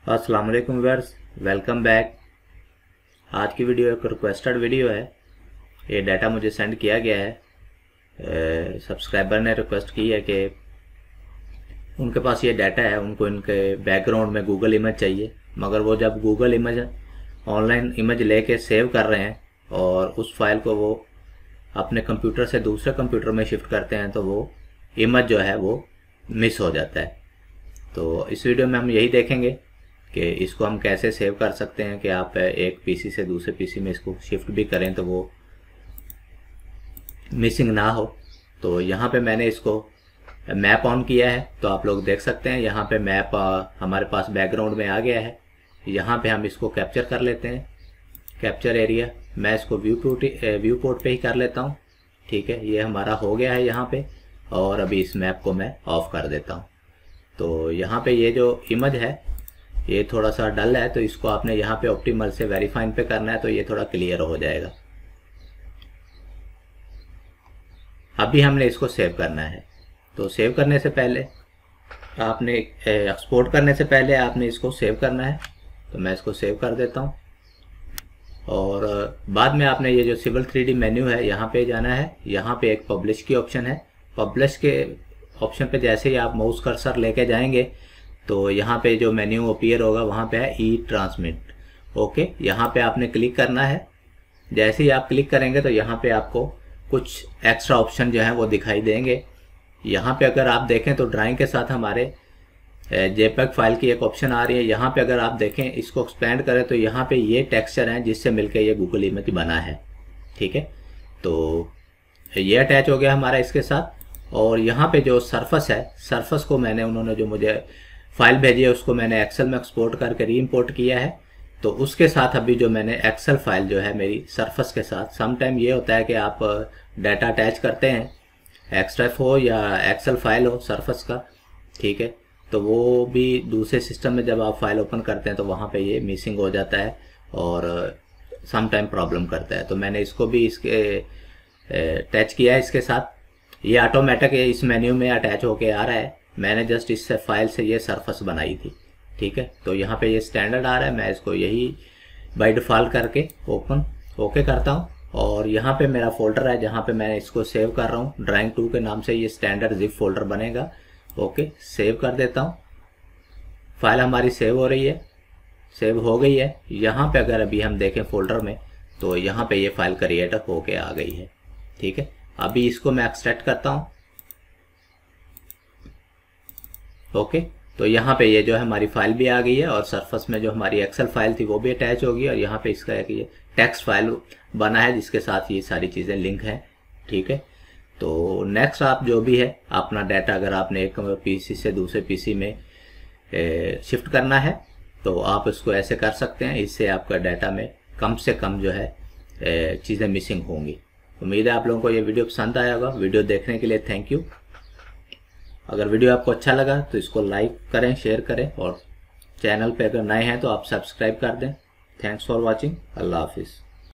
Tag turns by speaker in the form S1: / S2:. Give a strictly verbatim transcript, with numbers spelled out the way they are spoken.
S1: अस्सलाम वालेकुम viewers, welcome back. आज की वीडियो एक रिक्वेस्टेड वीडियो है। ये डाटा मुझे सेंड किया गया है। सब्सक्राइबर ने रिक्वेस्ट की है कि उनके पास ये डाटा है, उनको इनके बैकग्राउंड में गूगल इमेज चाहिए, मगर वो जब गूगल इमेज ऑनलाइन इमेज लेके सेव कर रहे हैं और उस फाइल को वो अपने कंप्यूटर से दूसरे कंप्यूटर में शिफ्ट करते हैं तो वो इमेज जो है वो मिस हो जाता है। तो इस वीडियो में हम यही देखेंगे कि इसको हम कैसे सेव कर सकते हैं कि आप एक पीसी से दूसरे पीसी में इसको शिफ्ट भी करें तो वो मिसिंग ना हो। तो यहाँ पे मैंने इसको मैप ऑन किया है, तो आप लोग देख सकते हैं यहाँ पे मैप हमारे पास बैकग्राउंड में आ गया है। यहाँ पे हम इसको कैप्चर कर लेते हैं, कैप्चर एरिया। मैं इसको व्यू पोर्ट व्यू पोर्ट पे ही कर लेता हूँ। ठीक है, ये हमारा हो गया है यहाँ पे। और अभी इस मैप को मैं ऑफ कर देता हूँ। तो यहाँ पे ये जो इमेज है ये थोड़ा सा डल है, तो इसको आपने यहाँ पे ऑप्टिमल से वेरीफाइन पे करना है, तो ये थोड़ा क्लियर हो जाएगा। अभी हमने इसको सेव करना है। तो सेव करने से पहले आपने एक्सपोर्ट करने से पहले आपने इसको सेव करना है। तो मैं इसको सेव कर देता हूँ और बाद में आपने ये जो सिविल थ्री डी मेन्यू है यहाँ पे जाना है। यहाँ पे एक पब्लिश की ऑप्शन है। पब्लिश के ऑप्शन पे जैसे ही आप माउस कर्सर लेके जाएंगे तो यहाँ पे जो मेन्यू अपीयर होगा वहाँ पे है ई ट्रांसमिट। ओके, यहाँ पे आपने क्लिक करना है। जैसे ही आप क्लिक करेंगे तो यहाँ पे आपको कुछ एक्स्ट्रा ऑप्शन जो हैं वो दिखाई देंगे। यहाँ पे अगर आप देखें तो ड्राइंग के साथ हमारे जेपेग फाइल की एक ऑप्शन आ रही है। यहाँ पे अगर आप देखें, इसको एक्सपेंड करें तो यहाँ पे ये टेक्सचर हैं जिससे मिलकर ये गूगल इमेज बना है। ठीक है, तो ये अटैच हो गया हमारा इसके साथ। और यहाँ पे जो सरफेस है, सरफेस को मैंने उन्होंने जो मुझे फाइल भेजी है उसको मैंने एक्सेल में एक्सपोर्ट करके री इम्पोर्ट किया है। तो उसके साथ अभी जो मैंने एक्सेल फाइल जो है मेरी सरफेस के साथ, सम टाइम ये होता है कि आप डाटा अटैच करते हैं, एक्सट्रैफ हो या एक्सेल फाइल हो सरफेस का, ठीक है, तो वो भी दूसरे सिस्टम में जब आप फाइल ओपन करते हैं तो वहाँ पे ये मिसिंग हो जाता है और सम टाइम प्रॉब्लम करता है। तो मैंने इसको भी इसके अटैच किया है इसके साथ। ये ऑटोमेटिक इस मेन्यू में अटैच होके आ रहा है। मैंने जस्ट इस फाइल से ये सरफेस बनाई थी। ठीक है, तो यहाँ पे ये स्टैंडर्ड आ रहा है। मैं इसको यही बाय डिफ़ॉल्ट करके ओपन ओके करता हूँ और यहाँ पे मेरा फोल्डर है जहाँ पे मैं इसको सेव कर रहा हूँ। ड्राइंग टू के नाम से ये स्टैंडर्ड जिप फोल्डर बनेगा। ओके, सेव कर देता हूँ। फाइल हमारी सेव हो रही है, सेव हो गई है। यहाँ पे अगर अभी हम देखें फोल्डर में तो यहाँ पे ये फाइल क्रिएट होके आ गई है। ठीक है, अभी इसको मैं एक्सट्रैक्ट करता हूँ। ओके, तो यहाँ पे ये जो है हमारी फाइल भी आ गई है और सरफेस में जो हमारी एक्सेल फाइल थी वो भी अटैच होगी और यहाँ पे इसका एक ये टेक्स्ट फाइल बना है जिसके साथ ये सारी चीज़ें लिंक हैं। ठीक है, तो नेक्स्ट आप जो भी है अपना डाटा अगर आपने एक पीसी से दूसरे पीसी में शिफ्ट करना है तो आप इसको ऐसे कर सकते हैं। इससे आपका डाटा में कम से कम जो है चीज़ें मिसिंग होंगी। उम्मीद है आप लोगों को ये वीडियो पसंद आया होगा। वीडियो देखने के लिए थैंक यू। अगर वीडियो आपको अच्छा लगा तो इसको लाइक करें, शेयर करें और चैनल पे अगर नए हैं तो आप सब्सक्राइब कर दें। Thanks for watching. अल्लाह हाफिज़।